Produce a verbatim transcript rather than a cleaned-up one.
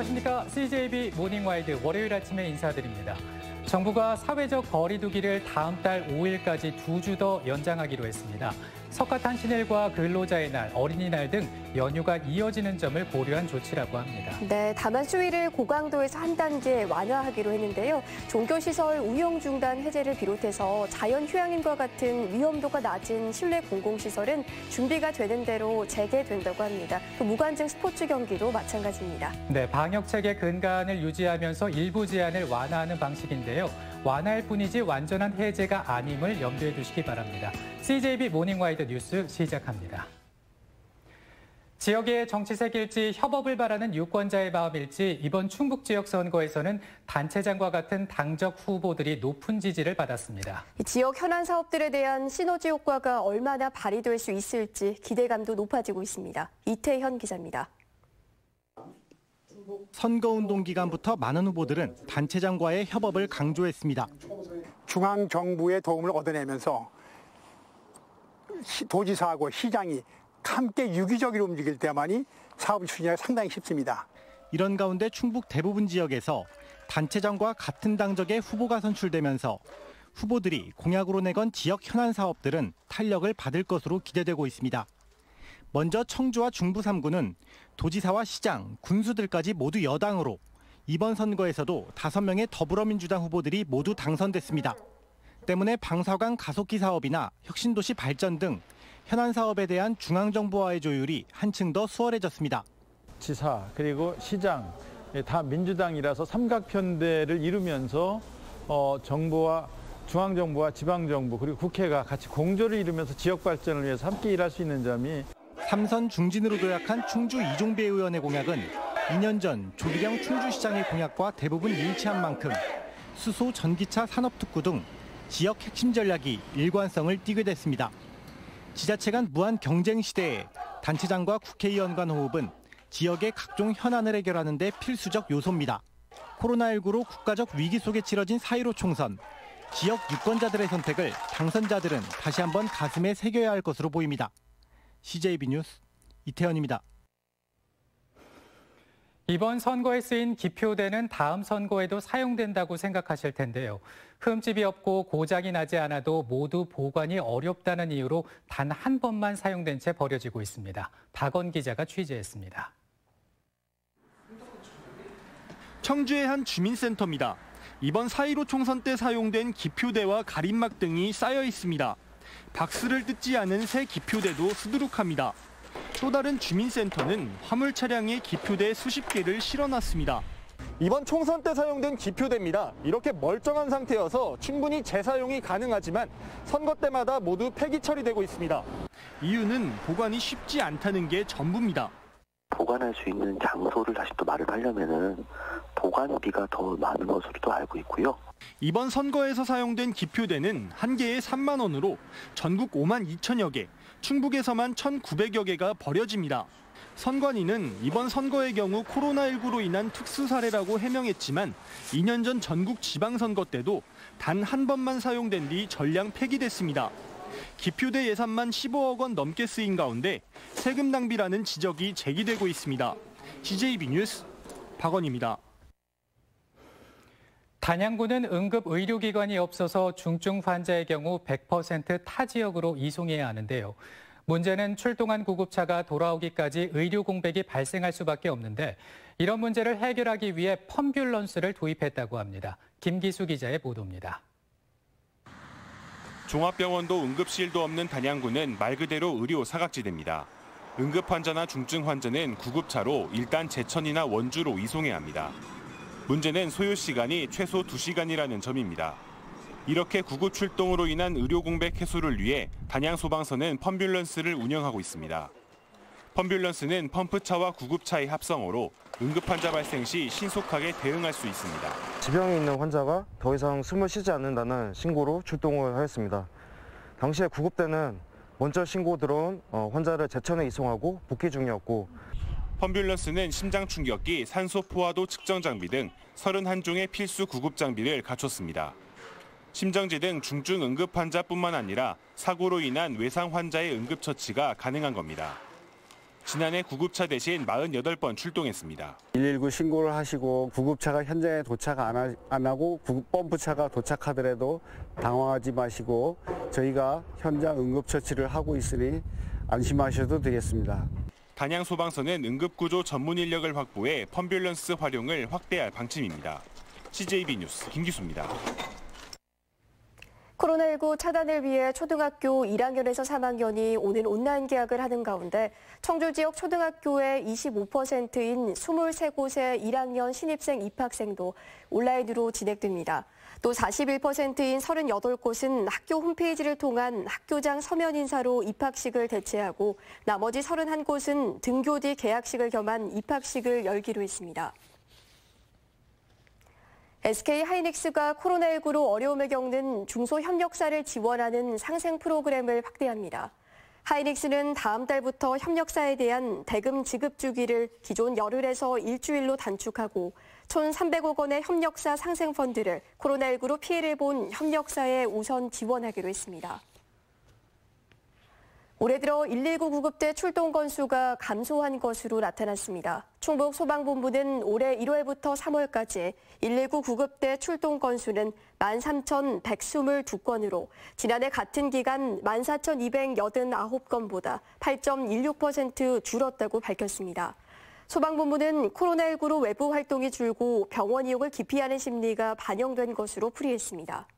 안녕하십니까. 씨제이비 모닝와이드 월요일 아침에 인사드립니다. 정부가 사회적 거리 두기를 다음 달 오 일까지 두 주 더 연장하기로 했습니다. 석가탄신일과 근로자의 날, 어린이날 등 연휴가 이어지는 점을 고려한 조치라고 합니다. 네, 다만 수위를 고강도에서 한 단계 완화하기로 했는데요. 종교시설 운영 중단 해제를 비롯해서 자연휴양림과 같은 위험도가 낮은 실내 공공시설은 준비가 되는 대로 재개된다고 합니다. 또 무관중 스포츠 경기도 마찬가지입니다. 네, 방역체계 근간을 유지하면서 일부 제한을 완화하는 방식인데요. 완화할 뿐이지 완전한 해제가 아님을 염두에 두시기 바랍니다. 씨제이비 모닝와이드 뉴스 시작합니다. 지역의 정치색일지 협업을 바라는 유권자의 마음일지 이번 충북 지역 선거에서는 단체장과 같은 당적 후보들이 높은 지지를 받았습니다. 지역 현안 사업들에 대한 시너지 효과가 얼마나 발휘될 수 있을지 기대감도 높아지고 있습니다. 이태현 기자입니다. 선거운동 기간부터 많은 후보들은 단체장과의 협업을 강조했습니다. 중앙정부의 도움을 얻어내면서 도지사하고 시장이 함께 유기적으로 움직일 때만이 사업 추진하기가 상당히 쉽습니다. 이런 가운데 충북 대부분 지역에서 단체장과 같은 당적의 후보가 선출되면서 후보들이 공약으로 내건 지역 현안 사업들은 탄력을 받을 것으로 기대되고 있습니다. 먼저 청주와 중부 삼 구는 도지사와 시장, 군수들까지 모두 여당으로 이번 선거에서도 다섯 명의 더불어민주당 후보들이 모두 당선됐습니다. 때문에 방사관 가속기 사업이나 혁신도시 발전 등 현안 사업에 대한 중앙정부와의 조율이 한층 더 수월해졌습니다. 지사 그리고 시장 다 민주당이라서 삼각편대를 이루면서 어, 정부와 중앙정부와 지방정부 그리고 국회가 같이 공조를 이루면서 지역 발전을 위해서 함께 일할 수 있는 점이 삼선 중진으로 도약한 충주 이종배 의원의 공약은 이 년 전 조기령 충주시장의 공약과 대부분 일치한 만큼 수소, 전기차, 산업특구 등 지역 핵심 전략이 일관성을 띠게 됐습니다. 지자체 간 무한 경쟁 시대에 단체장과 국회의원 간 호흡은 지역의 각종 현안을 해결하는 데 필수적 요소입니다. 코로나십구로 국가적 위기 속에 치러진 사 일오 총선. 지역 유권자들의 선택을 당선자들은 다시 한번 가슴에 새겨야 할 것으로 보입니다. 씨제이비 뉴스 이태현입니다. 이번 선거에 쓰인 기표대는 다음 선거에도 사용된다고 생각하실 텐데요. 흠집이 없고 고장이 나지 않아도 모두 보관이 어렵다는 이유로 단 한 번만 사용된 채 버려지고 있습니다. 박원 기자가 취재했습니다. 청주의 한 주민센터입니다. 이번 사 일오 총선 때 사용된 기표대와 가림막 등이 쌓여 있습니다. 박스를 뜯지 않은 새 기표대도 수두룩합니다. 또 다른 주민센터는 화물 차량에 기표대 수십 개를 실어놨습니다. 이번 총선 때 사용된 기표대입니다. 이렇게 멀쩡한 상태여서 충분히 재사용이 가능하지만 선거 때마다 모두 폐기 처리되고 있습니다. 이유는 보관이 쉽지 않다는 게 전부입니다. 보관할 수 있는 장소를 다시 또 마련하려면은 보관비가 더 많은 것으로도 알고 있고요. 이번 선거에서 사용된 기표대는 한 개에 삼만 원으로 전국 오만 이천여 개, 충북에서만 천구백여 개가 버려집니다. 선관위는 이번 선거의 경우 코로나십구로 인한 특수 사례라고 해명했지만 이 년 전 전국 지방선거 때도 단 한 번만 사용된 뒤 전량 폐기됐습니다. 기표대 예산만 십오억 원 넘게 쓰인 가운데 세금 낭비라는 지적이 제기되고 있습니다. 씨제이비 뉴스 박원입니다. 단양구는 응급 의료기관이 없어서 중증 환자의 경우 백 퍼센트 타 지역으로 이송해야 하는데요. 문제는 출동한 구급차가 돌아오기까지 의료 공백이 발생할 수밖에 없는데 이런 문제를 해결하기 위해 펌뷸런스를 도입했다고 합니다. 김기수 기자의 보도입니다. 종합병원도 응급실도 없는 단양구는 말 그대로 의료 사각지대입니다. 응급 환자나 중증 환자는 구급차로 일단 제천이나 원주로 이송해야 합니다. 문제는 소요 시간이 최소 두 시간이라는 점입니다. 이렇게 구급 출동으로 인한 의료 공백 해소를 위해 단양소방서는 펌뷸런스를 운영하고 있습니다. 펌뷸런스는 펌프차와 구급차의 합성어로 응급 환자 발생 시 신속하게 대응할 수 있습니다. 지병이 있는 환자가 더 이상 숨을 쉬지 않는다는 신고로 출동을 하였습니다. 당시에 구급대는 먼저 신고 들어온 환자를 제천에 이송하고 복귀 중이었고 펌뷸런스는 심장 충격기, 산소 포화도 측정 장비 등 서른한 종의 필수 구급 장비를 갖췄습니다. 심정지 등 중증 응급 환자뿐만 아니라 사고로 인한 외상 환자의 응급 처치가 가능한 겁니다. 지난해 구급차 대신 사십팔 번 출동했습니다. 일일구 신고를 하시고 구급차가 현장에 도착 안, 하, 안 하고 구급 펌프차가 도착하더라도 당황하지 마시고 저희가 현장 응급처치를 하고 있으니 안심하셔도 되겠습니다. 단양 소방서는 응급구조 전문 인력을 확보해 펌뷸런스 활용을 확대할 방침입니다. 씨제이비 뉴스 김기수입니다. 코로나십구 차단을 위해 초등학교 일 학년에서 삼 학년이 오늘 온라인 개학을 하는 가운데 청주 지역 초등학교의 이십오 퍼센트인 이십삼 곳의 일 학년 신입생 입학생도 온라인으로 진행됩니다. 또 사십일 퍼센트인 삼십팔 곳은 학교 홈페이지를 통한 학교장 서면 인사로 입학식을 개최하고 나머지 삼십일 곳은 등교 뒤 개학식을 겸한 입학식을 열기로 했습니다. 에스케이하이닉스가 코로나십구로 어려움을 겪는 중소협력사를 지원하는 상생 프로그램을 확대합니다. 하이닉스는 다음 달부터 협력사에 대한 대금 지급 주기를 기존 열흘에서 일주일로 단축하고 천삼백억 원의 협력사 상생 펀드를 코로나십구로 피해를 본 협력사에 우선 지원하기로 했습니다. 올해 들어 일일구 구급대 출동 건수가 감소한 것으로 나타났습니다. 충북 소방본부는 올해 일월부터 삼월까지 일일구 구급대 출동 건수는 만 삼천백이십이 건으로 지난해 같은 기간 만 사천이백팔십구 건보다 팔 점 일육 퍼센트 줄었다고 밝혔습니다. 소방본부는 코로나십구로 외부 활동이 줄고 병원 이용을 기피하는 심리가 반영된 것으로 풀이했습니다.